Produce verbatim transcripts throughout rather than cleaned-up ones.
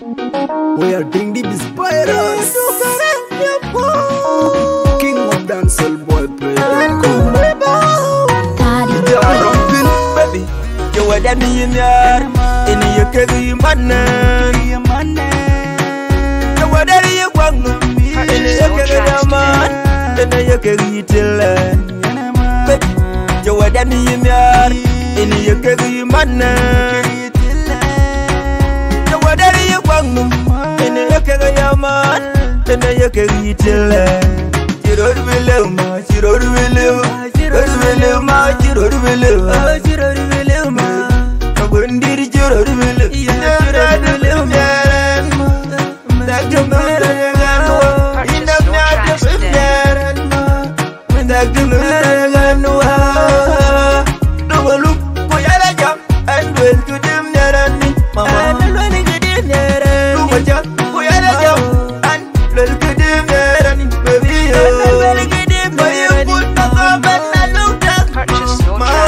We are Diing the Spiders. King of dancehall boy play. Baby, you were the millionaire in your career, man. You were the young in your career, man. In your career, till you were the millionaire in your career, man. You were the young in your career, man. In your career, till you don't believe me, you don't believe me. Chiro ma, chiro rubele ma, chiro rubele ma. Kabundiri chiro rubele, chiro rubele ma. Dakumera gano, inamna dakumera ma. Dakumera gano, duwalu koyala jam, andwel kudim nerani, andwel kudim nerani. Duwaja koyala jam, andwel kudim nerani, baby yo. Andwel kudim nerani, Purchase your tracks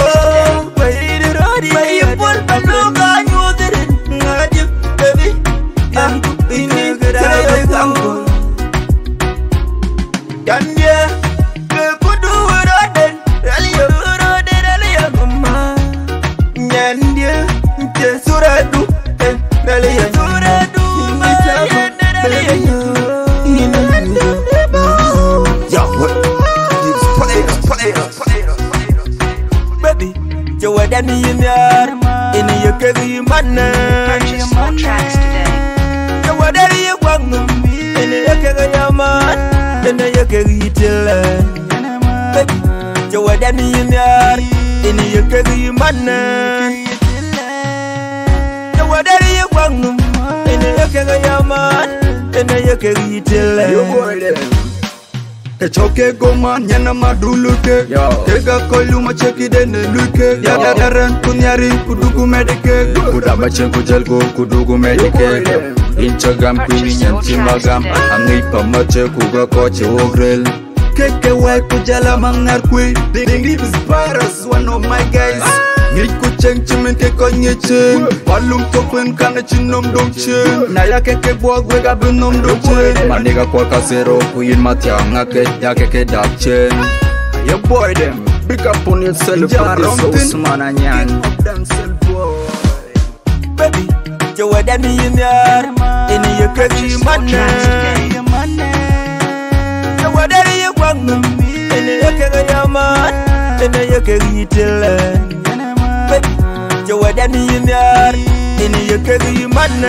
You were the millionaire in your career, man. Purchase your tracks today. You were the young in your career, man. In your career, till you were the millionaire in your career, man. You were the young in your career, man. In your career, till you boy them. Kechoke goma nyana maduluke Kega koilu macheki dene luke Yaren kunyari kudugu medike Kudaba chenku jelgo kudugu medike Instagram kuinyan timagam Angi pamache kuga koche ogrel Keke wai kujala mangar kui Diing the Spiders, one of my guys Ngik kucheng chimen keko nyecheng Walung topen kana chinom dong cheng Naya keke buag wega binom dong cheng Maniga kwa kasero kuyin matianga ke ya keke dak chen. You boy them, big up on yourself. Produce Usman Anyan. baby, you were the millionaire in your career, man. You were the young in your career, man. In your career, till baby, you were the millionaire in your career, man.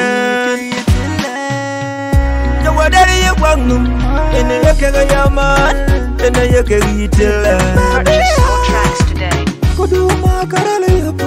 You were the young in your career, man. In your career, till Purchase your tracks today. Kuduma karale